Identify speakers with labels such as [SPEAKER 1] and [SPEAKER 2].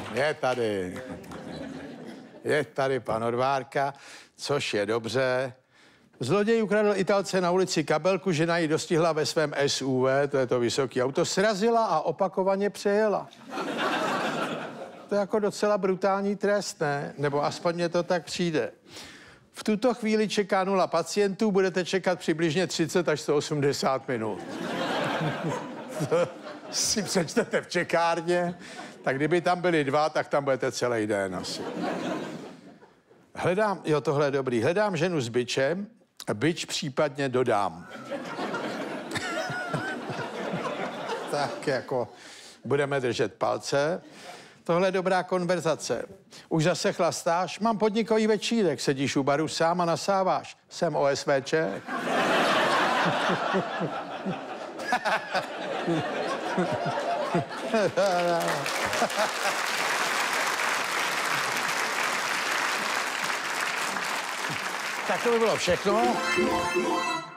[SPEAKER 1] Je tady. Je tady pan Odvárka, což je dobře. Zloděj ukradl Italce na ulici kabelku, žena ji dostihla ve svém SUV, to je to vysoké auto, srazila a opakovaně přejela. To je jako docela brutální trest, ne? Nebo aspoň mně to tak přijde. V tuto chvíli čeká 0 pacientů, budete čekat přibližně 30 až 180 minut. To si přečtete v čekárně, tak kdyby tam byli 2, tak tam budete celý den asi. Hledám, jo, tohle je dobrý, hledám ženu s bičem, bič případně dodám. Tak jako budeme držet palce. Tohle je dobrá konverzace. Už zase chlastáš? Mám podnikový večírek, sedíš u baru sám a nasáváš. Jsem OSVČ. Tak to by bylo všechno.